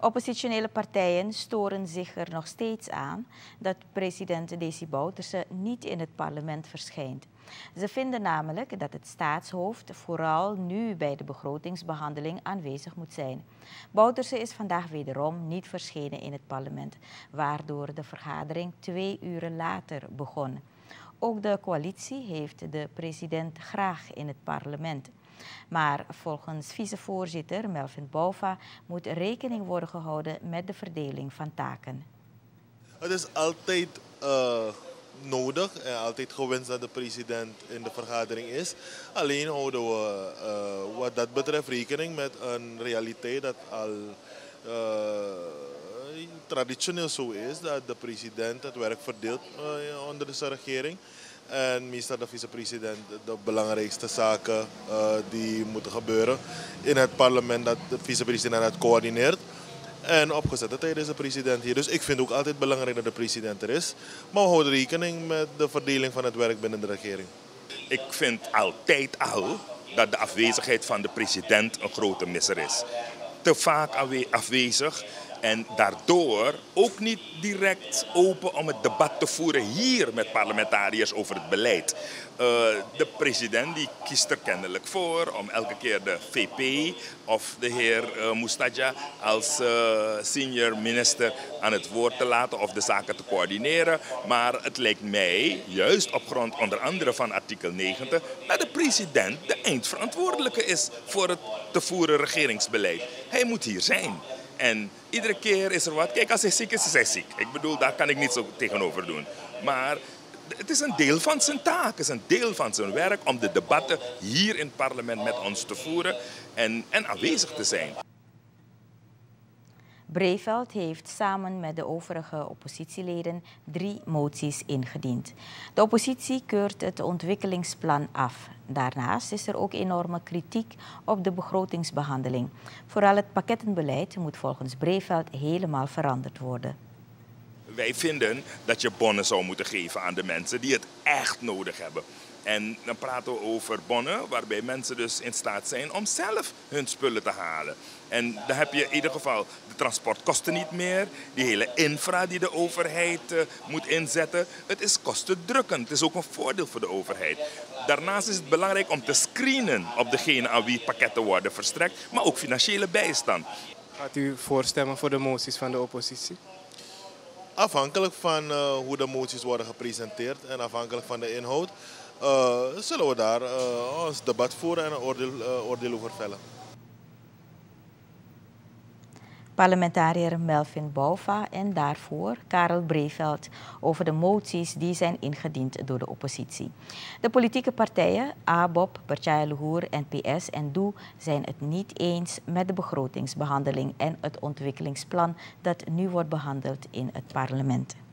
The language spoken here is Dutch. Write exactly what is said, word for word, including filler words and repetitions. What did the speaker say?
Oppositionele partijen storen zich er nog steeds aan dat president Desi Bouterse niet in het parlement verschijnt. Ze vinden namelijk dat het staatshoofd vooral nu bij de begrotingsbehandeling aanwezig moet zijn. Bouterse is vandaag wederom niet verschenen in het parlement, waardoor de vergadering twee uren later begon. Ook de coalitie heeft de president graag in het parlement. Maar volgens vicevoorzitter Melvin Bouva moet rekening worden gehouden met de verdeling van taken. Het is altijd uh, nodig en altijd gewenst dat de president in de vergadering is. Alleen houden we uh, wat dat betreft rekening met een realiteit dat al uh, traditioneel zo is. Dat de president het werk verdeelt uh, onder de regering. En meestal de vicepresident de belangrijkste zaken uh, die moeten gebeuren in het parlement, dat de vicepresident het coördineert. En opgezette tijd is de president hier. Dus ik vind ook altijd belangrijk dat de president er is. Maar we houden rekening met de verdeling van het werk binnen de regering. Ik vind altijd al dat de afwezigheid van de president een grote misser is. Te vaak afwezig. En daardoor ook niet direct open om het debat te voeren hier met parlementariërs over het beleid. Uh, de president die kiest er kennelijk voor om elke keer de V P of de heer uh, Moustadja als uh, senior minister aan het woord te laten of de zaken te coördineren. Maar het lijkt mij, juist op grond onder andere van artikel negentig, dat de president de eindverantwoordelijke is voor het te voeren regeringsbeleid. Hij moet hier zijn. En iedere keer is er wat. Kijk, als hij ziek is, is hij ziek. Ik bedoel, daar kan ik niet zo tegenover doen. Maar het is een deel van zijn taak. Het is een deel van zijn werk om de debatten hier in het parlement met ons te voeren en, en aanwezig te zijn. Breveld heeft samen met de overige oppositieleden drie moties ingediend. De oppositie keurt het ontwikkelingsplan af. Daarnaast is er ook enorme kritiek op de begrotingsbehandeling. Vooral het pakkettenbeleid moet volgens Breveld helemaal veranderd worden. Wij vinden dat je bonnen zou moeten geven aan de mensen die het echt nodig hebben. En dan praten we over bonnen waarbij mensen dus in staat zijn om zelf hun spullen te halen. En dan heb je in ieder geval de transportkosten niet meer, die hele infra die de overheid uh, moet inzetten. Het is kostendrukkend, het is ook een voordeel voor de overheid. Daarnaast is het belangrijk om te screenen op degene aan wie pakketten worden verstrekt, maar ook financiële bijstand. Gaat u voorstemmen voor de moties van de oppositie? Afhankelijk van uh, hoe de moties worden gepresenteerd en afhankelijk van de inhoud, uh, zullen we daar uh, ons debat voeren en een oordeel, uh, oordeel over vellen. Parlementariër Melvin Bouva en daarvoor Karel Breveld over de moties die zijn ingediend door de oppositie. De politieke partijen A B O P, Partij Luhur, N P S en D O E zijn het niet eens met de begrotingsbehandeling en het ontwikkelingsplan dat nu wordt behandeld in het parlement.